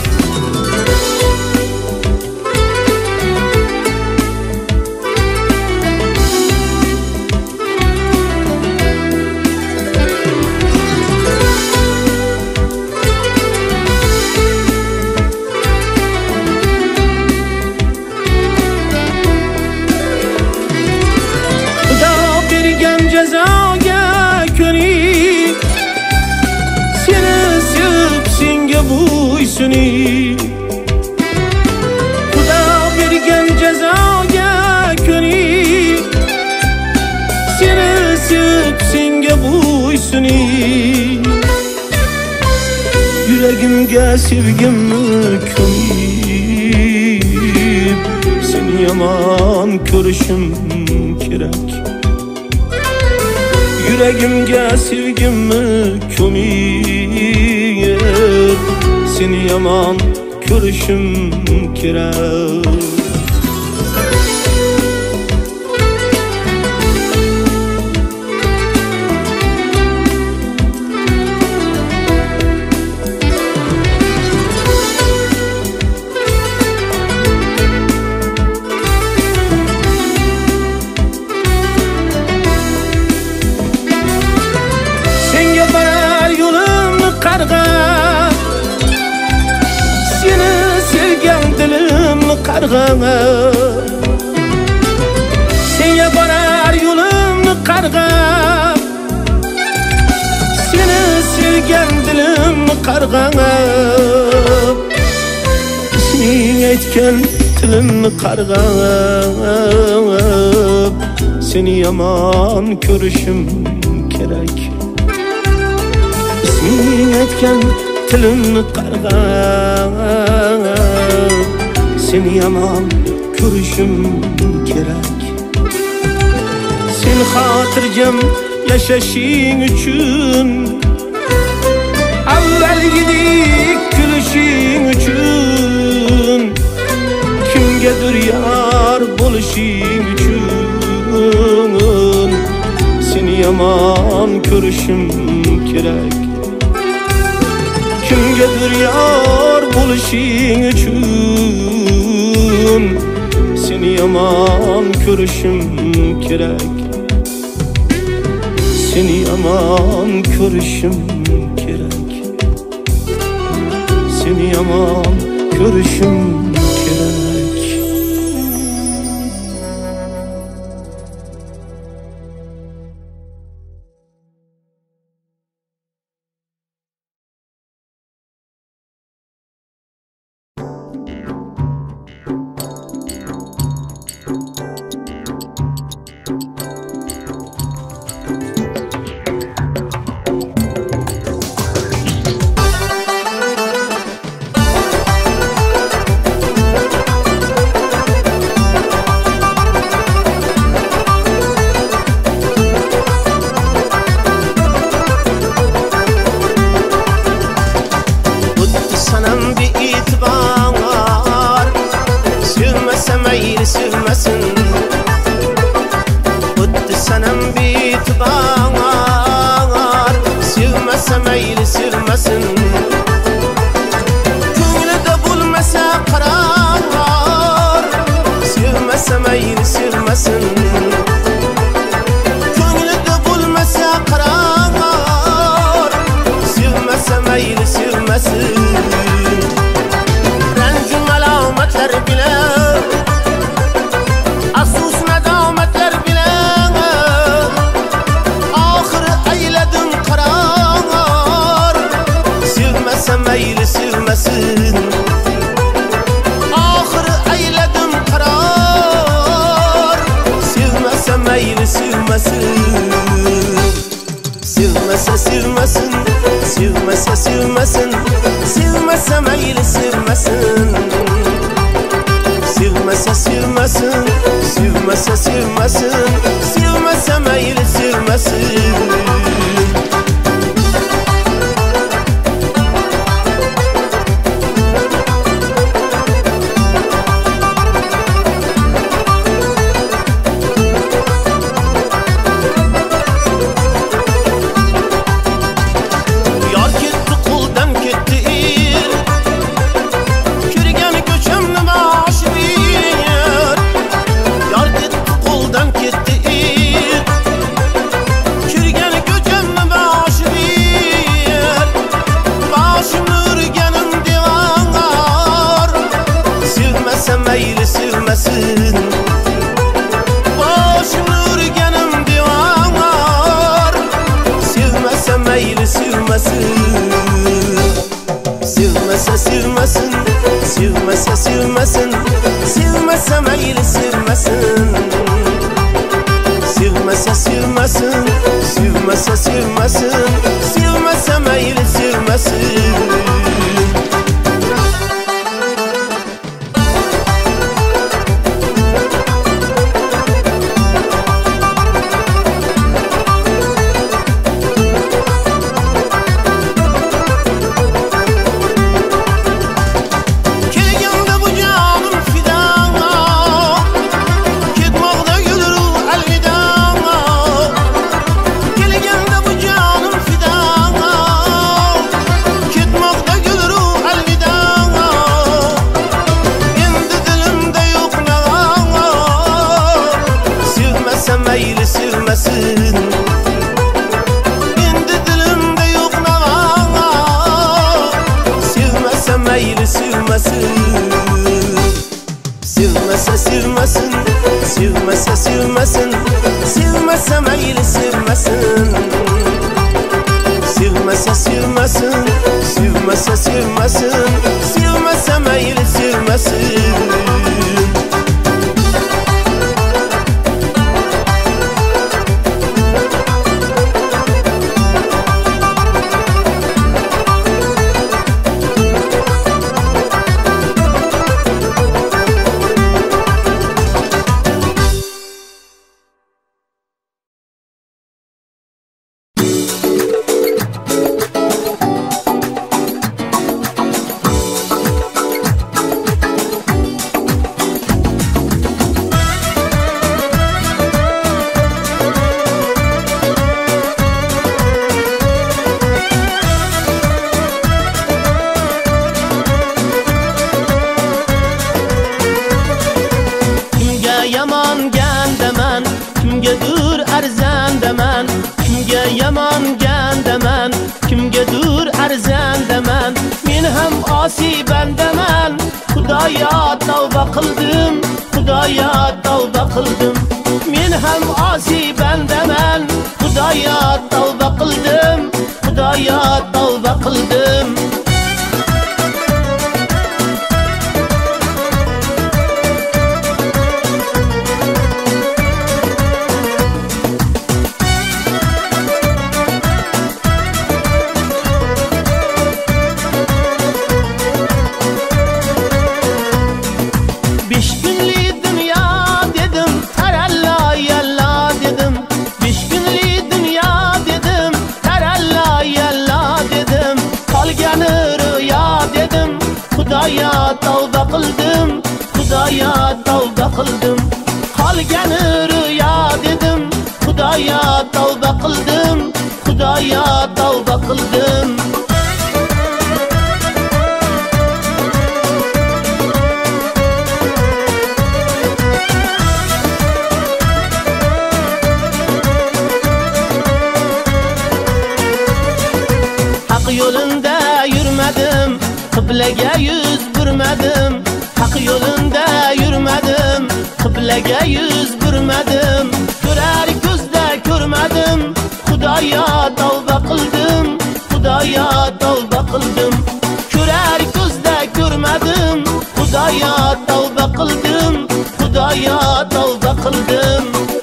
Jazoga ko'nik, seni sevib senga bo'ysunib. Xudo bergan jazoga ko'nik, seni sevib senga bo'ysunib. Yuragimga sevgimni ko'mib, seni yomon ko'rishim kerak. Yuragimga sevgimni ko'mib, seni yomon ko'rishim kerak. Qarg'ab, seni sevgan dilimni qarg'ab, senga borar yo'limni qarg'ab, seni sevgan dilimni qarg'ab, isming aytgan tilimni qarg'ab, seni yomon ko'rishim kerak. Isming aytgan tilimni qarg'ab, seni yomon ko'rishim kerak. Sen xotirjam yashashing uchun, avvalgidek kulishing uchun, kimgadir yor bo'lishing uchun, seni yomon ko'rishim kerak. Kimgadir yor bo'lishing uchun seni yomon ko'rishim kerak. Seni yomon ko'rishim kerak. Seni yomon ko'rishim kerak. bandaman, men ham osi bandaman. Xudoya tavba qildim, Xudoya tavba qildim. Men ham osi bandaman, Xudoya tavba qildim, Xudoya tavba qildim. Xudoya tavba qildim, Xudoya tavba qildim. Qolgani rüya dedim, Xudoya tavba qildim, Xudoya tavba qildim. Haq yo'linda yurmadim, qiblaga yuz burmadim. Haq yo'linda yurmadim, qiblaga yuz burmadim. Ko'rar ko'zda ko'rmadim, Xudoya tavba qildim, Xudoya tavba qildim. Ko'rar ko'zda ko'rmadim, Xudoya tavba qildim, Xudoya tavba qildim.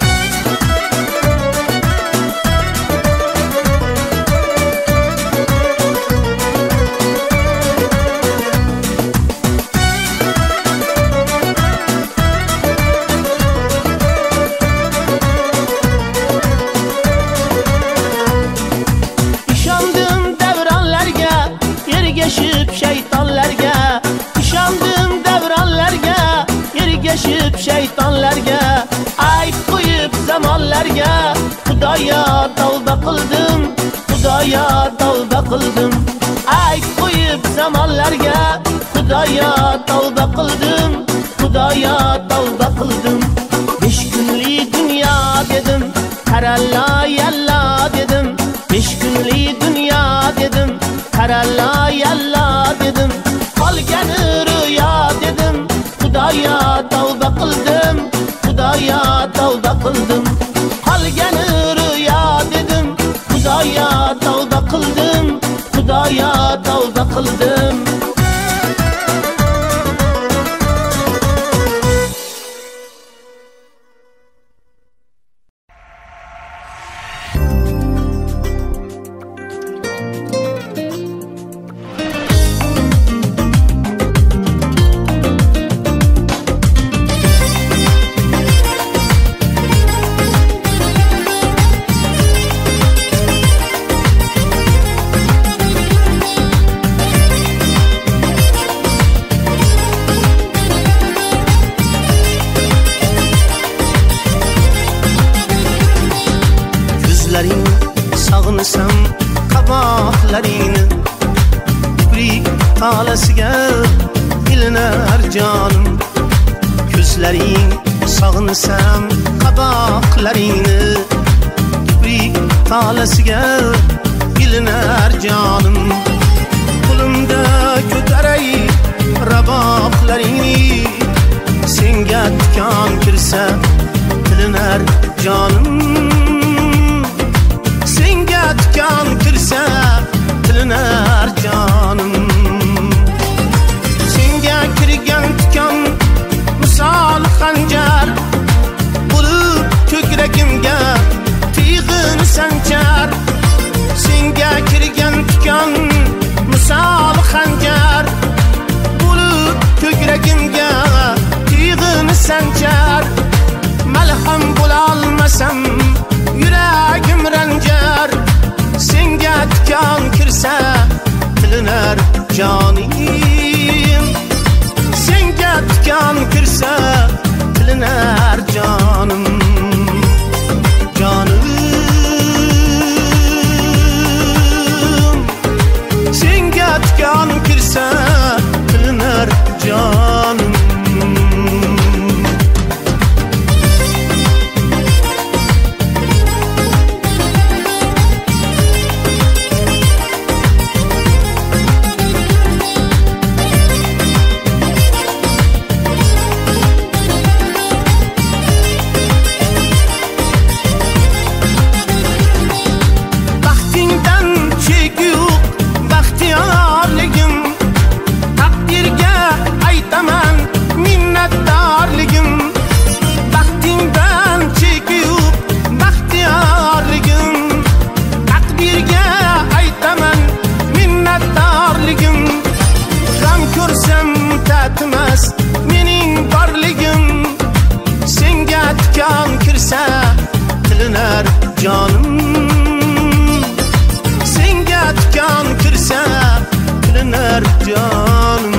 Shaytonlarga ayb qo'yib zamonlarga Xudoya tavba qildim, Xudoya tavba qildim. Ayb qo'yib zamonlarga Xudoya tavba qildim, Xudoya tavba qildim. 5 kunlik dunyo dedim, qaralla yalla dedim. 5 kunlik dunyo dedim, qaralla yalla dedim. Qolgani rüya dedim, Xudoya tavba qildim, Xudoya tavba qildim. Qolgani rüya dedim, Xudoya tavba qildim, Xudoya tavba qildim. Sağınsam qaboqlaringni, kiprik talasiga ilinar jonim. Ko'zlaring sog'insam qaboqlaringni, kiprik talasiga ilinar jonim. Qo'limda ko'taray raboqlaringni, senga tikan kirsa tilinar jonim. Tikan kirsa tilinar jonim. Senga kirgan tikan misol xanjar bo'lib ko'kragimga tig'ini sanchar. Senga kirgan tikan misol xanjar bo'lib ko'kragimga tig'ini sanchar. Malham bo'la olmasam yuragim ranjar. Senga tikan kirsa tilinar jonim. Senga tikan kirsa tilinar jonim. Jonim, senga tikan kirsa tilinar jonim. etmez mening borligim senga tikan kirsa tilinar jonim senga tikan kirsa tilinar jonim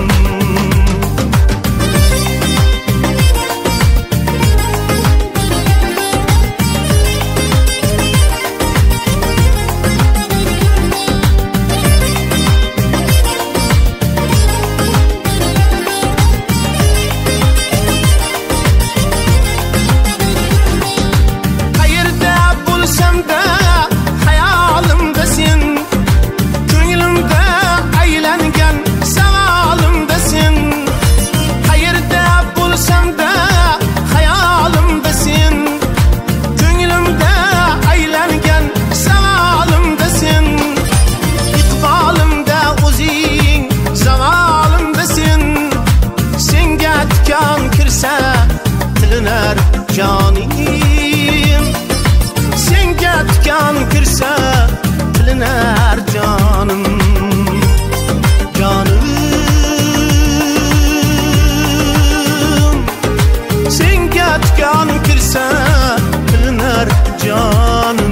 jonim senga tikan kirsa tilinar jonim jonim senga tikan kirsa tilinar jonim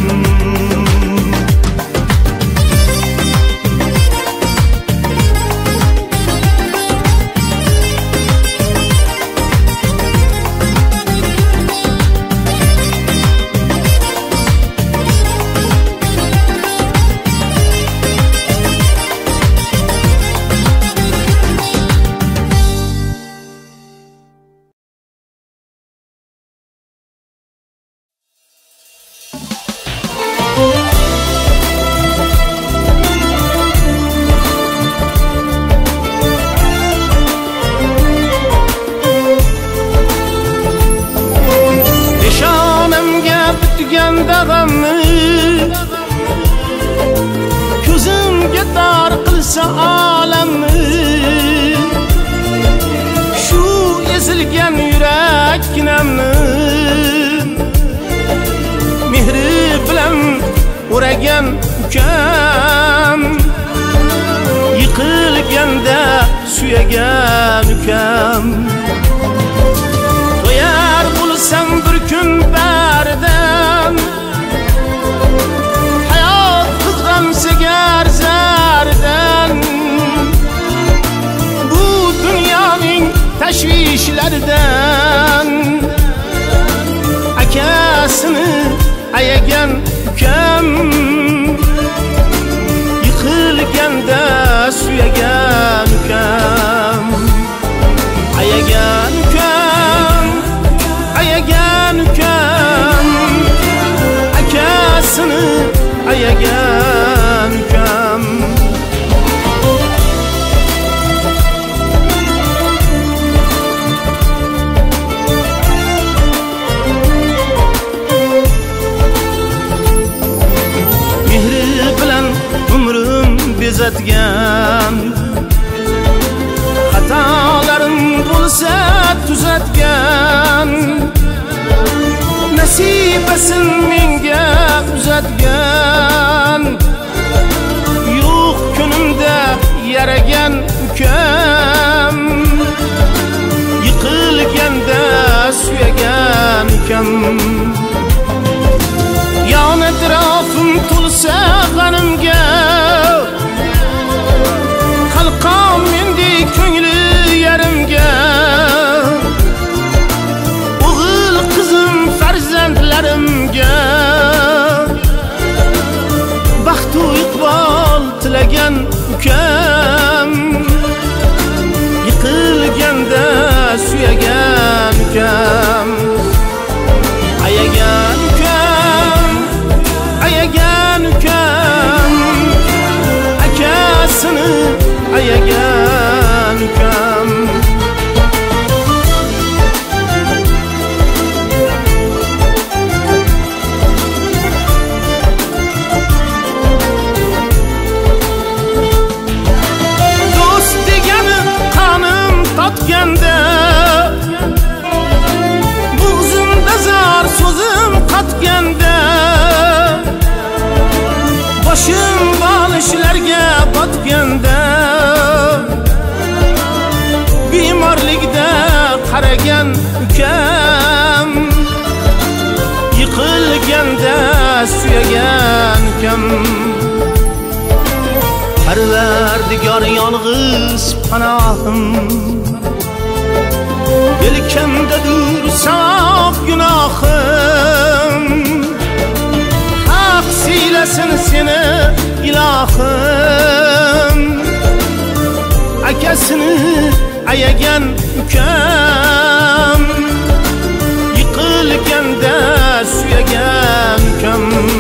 ko'zimga dar qilsa olamni shu ezilgan yurakginamni mehri bilan o'ragan ukam yiqilganda suyagan ukam to'yar bo'lsam bir kun baridan sigar zardan bu dunyoning tashvishlaridan akasini ayagan ukam yiqilganda suyagan ukam ayagan ukam ayagan ukam akasini ayagan ukam mehri bilan umrim bezatgan xatolarim bo'lsa tuzatgan nasibasin menga uzatgan yo'q kunimda yaragan ukam yiqilganda suyagan ukam yon atrofim to'lsa g'animga qalqon mendek ko'ngli yarimga o'g'il qizim farzandlarimga baxtu iqbol tilagan ukam yiqilganda suyagan ukam qaragan ukam, yiqilganda suyagan ukam. Parvardigor yolg'iz panohim, yelkamdadur savob gunohim. Haq siylasin seni ilohim, akasini ayagan ukam, yiqilganda suyagan ukam.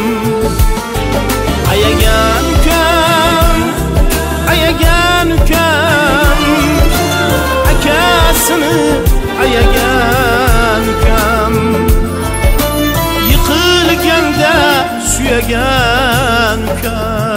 Ayagan ukam, ayagan ukam, akasini ayagan ukam, yiqilganda suyagan ukam.